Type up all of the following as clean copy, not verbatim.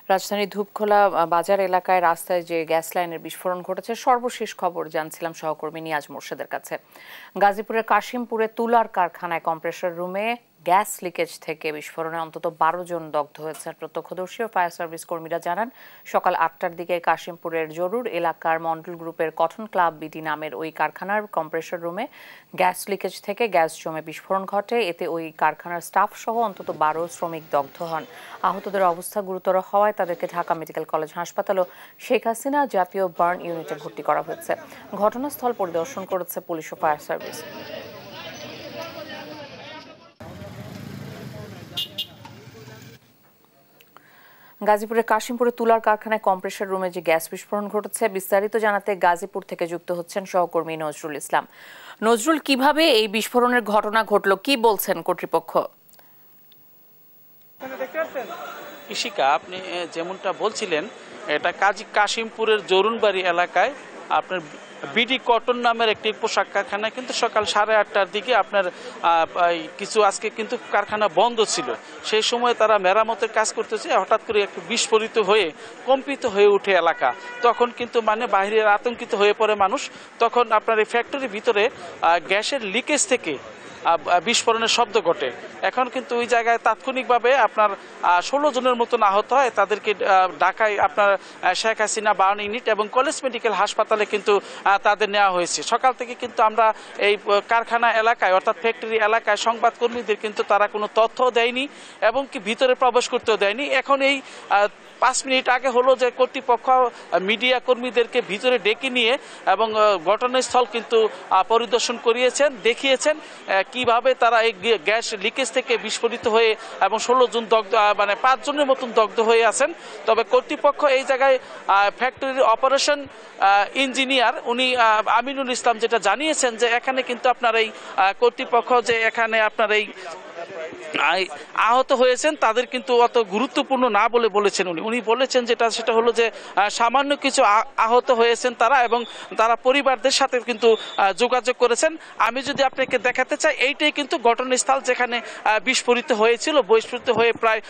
রাজধানীর ধূপখোলা বাজার এলাকায় রাস্তায় যে গ্যাস লাইনের বিস্ফোরণ ঘটেছে সর্বশেষ খবর জানছিলাম সহকর্মী নিয়াজ মোর্শেদের কাছে। গাজীপুরের কাশিমপুরে তুলার কারখানায় কম্প্রেসর রুমে গ্যাস লিকেজ থেকে বিস্ফোরণে অন্তত 12 জন দগ্ধ হয়েছেন। প্রত্যক্ষদর্শী ও ফায়ার সার্ভিস কর্মীরা জানান, সকাল 8টার দিকে কাশিমপুরের জরুর এলাকার মন্ডল গ্রুপের কটন ক্লাব বিটি নামের ওই কারখানার কম্প্রেসর রুমে গ্যাস লিকেজ থেকে গ্যাস জমে বিস্ফোরণ ঘটে। এতে ওই কারখানার স্টাফ সহ অন্তত 12 শ্রমিক দগ্ধ হন। আহতদের অবস্থা গুরুতর হওয়ায় তাদেরকে ঢাকা মেডিকেল কলেজ হাসপাতাল ও শেখ হাসিনা জাতীয় বার্ন ইউনিটে ভর্তি করা হয়েছে। ঘটনাস্থল পরিদর্শন করেছে পুলিশ ও ফায়ার সার্ভিস। গাজীপুরের কাশিমপুরে তুলার কারখানায় কম্প্রেসর রুমে যে গ্যাস বিস্ফোরণ ঘটেছে বিস্তারিত জানাতে গাজীপুর থেকে যুক্ত হচ্ছেন সহকর্মী নজরুল ইসলাম। নজরুল, কিভাবে এই বিস্ফোরণের ঘটনা ঘটলো, কি বলছেন কর্তৃপক্ষ? ইশিকা, আপনি যেমনটা বলছিলেন, এটা কাশিমপুরের জরুনবাড়ি এলাকায় আপনার বিডি কটন নামের একটি পোশাক কারখানা কিন্তু সকাল 8:30টার দিকে আপনার আজকে কিন্তু কারখানা বন্ধ ছিল। সেই সময় তারা মেরামতের কাজ করতেছে, হঠাৎ করে একটু বিস্ফোরিত হয়ে কম্পিত হয়ে ওঠে এলাকা। তখন কিন্তু বাইরের আতঙ্কিত হয়ে পড়ে মানুষ। তখন আপনার এই ফ্যাক্টরির ভিতরে গ্যাসের লিকেজ থেকে বিস্ফোরণের শব্দ ঘটে। এখন কিন্তু ওই জায়গায় তাৎক্ষণিকভাবে আপনার 16 জনের মতন আহত হয়। তাদেরকে ঢাকায় আপনার শেখ হাসিনা বার্ন ইউনিট এবং কলেজ মেডিকেল হাসপাতালে কিন্তু তাদের নেওয়া হয়েছে। সকাল থেকে কিন্তু আমরা এই কারখানা এলাকায় অর্থাৎ ফ্যাক্টরি এলাকায় সংবাদকর্মীদের কিন্তু তারা কোনো তথ্য দেয়নি এবং কি ভিতরে প্রবেশ করতেও দেয়নি। এখন এই 5 মিনিট আগে হলো যে কর্তৃপক্ষ মিডিয়া কর্মীদেরকে ভিতরে ডেকে নিয়ে এবং ঘটনাস্থল কিন্তু পরিদর্শন করিয়েছেন, দেখিয়েছেন কিভাবে তারা এই গ্যাস লিকেজ থেকে বিস্ফোরিত হয়ে এবং 16 জন দগ্ধ 5 জনের মতন দগ্ধ হয়ে আছেন। তবে কর্তৃপক্ষ এই জায়গায় ফ্যাক্টরির অপারেশন ইঞ্জিনিয়ার উনি আমিনুল ইসলাম যেটা জানিয়েছেন যে এখানে কিন্তু আপনার এই কর্তৃপক্ষ যে এখানে আপনার এই আহত হয়েছেন তাদের কিন্তু অত গুরুত্বপূর্ণ না বলে বলেছেন। উনি বলেছেন সেটা হলো যে সামান্য কিছু আহত হয়েছেন তারা এবং তারা পরিবারদের সাথে কিন্তু যোগাযোগ করেছেন। আমি যদি আপনাকে দেখাতে চাই, এইটাই কিন্তু ঘটনাস্থল যেখানে বিস্ফোরিত হয়েছিল। বিস্ফোরিত হয়ে প্রায়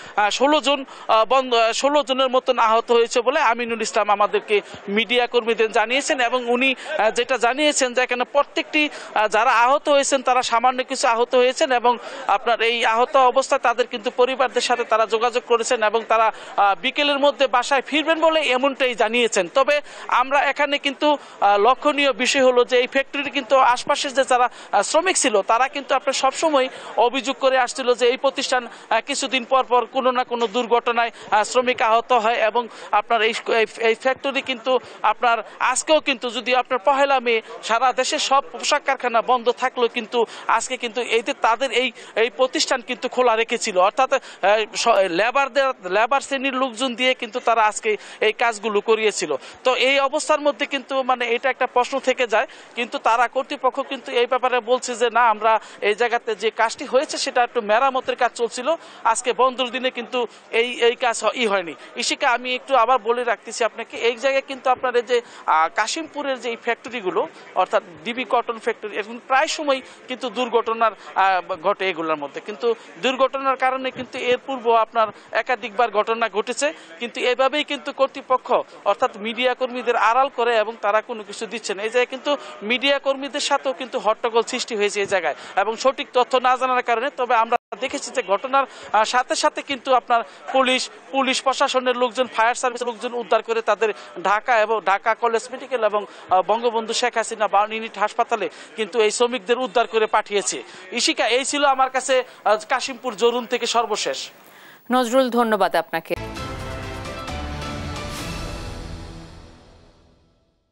16 জনের মতন আহত হয়েছে বলে আমিনুল ইসলাম আমাদেরকে মিডিয়া কর্মীদের জানিয়েছেন এবং উনি যেটা জানিয়েছেন যে এখানে প্রত্যেকটি যারা আহত হয়েছেন তারা সামান্য কিছু আহত হয়েছেন এবং আপনার এই আহত অবস্থায় তাদের কিন্তু পরিবারদের সাথে তারা যোগাযোগ করেছেন এবং তারা বিকেলের মধ্যে বাসায় ফিরবেন বলে এমনটাই জানিয়েছেন। তবে আমরা এখানে কিন্তু লক্ষণীয় বিষয় হলো যে এই ফ্যাক্টরির কিন্তু আশপাশের যে যারা শ্রমিক ছিল তারা কিন্তু আপনার সবসময় অভিযোগ করে আসছিল যে এই প্রতিষ্ঠান কিছুদিন পর পর কোনো না কোনো দুর্ঘটনায় শ্রমিক আহত হয় এবং আপনার এই ফ্যাক্টরি কিন্তু আপনার আজকেও কিন্তু যদি আপনার 1 মে সারা দেশের সব পোশাক কারখানা বন্ধ থাকলেও কিন্তু আজকে কিন্তু তাদের এই প্রতিষ্ঠান কিন্তু খোলা রেখেছিল, অর্থাৎ লেবার শ্রেণীর লোকজন দিয়ে কিন্তু তারা আজকে এই কাজগুলো করিয়েছিল। তো এই অবস্থার মধ্যে কিন্তু এটা একটা প্রশ্ন থেকে যায়, কিন্তু তারা কর্তৃপক্ষ কিন্তু এই ব্যাপারে বলছে যে না, আমরা এই জায়গাতে যে কাজটি হয়েছে সেটা একটু মেরামতের কাজ চলছিল, আজকে বন্ধের দিনে কিন্তু এই কাজ হয়নি। ইশিকা, আমি একটু আবার বলে রাখতেছি আপনাকে, এই জায়গায় কিন্তু আপনার এই যে কাশিমপুরের যে ফ্যাক্টরিগুলো অর্থাৎ ডিবি কটন ফ্যাক্টরি এখন প্রায় সময় কিন্তু দুর্ঘটনার ঘটে এগুলোর মধ্যে। কিন্তু দুর্ঘটনার কারণে কিন্তু এর পূর্ব আপনার একাধিকবার ঘটনা ঘটেছে, কিন্তু এভাবেই কিন্তু কর্তৃপক্ষ অর্থাৎ মিডিয়া কর্মীদের আড়াল করে এবং তারা কোনো কিছু দিচ্ছে না। এই জায়গায় কিন্তু মিডিয়া কর্মীদের সাথেও কিন্তু হট্টগোল সৃষ্টি হয়েছে এই জায়গায় এবং সঠিক তথ্য না জানার কারণে। তবে আমরা দেখেছি যে ঘটনার সাথে সাথে কিন্তু আপনার পুলিশ প্রশাসনের লোকজন, ফায়ার সার্ভিসের লোকজন উদ্ধার করে তাদের ঢাকা কলেজ মেডিকেল এবং বঙ্গবন্ধু শেখ হাসিনা বার্ন ইউনিট হাসপাতালে কিন্তু এই শ্রমিকদের উদ্ধার করে পাঠিয়েছে। ইশিকা, এই ছিল আমার কাছে কাশিমপুর জরুন থেকে সর্বশেষ। নজরুল, ধন্যবাদ আপনাকে।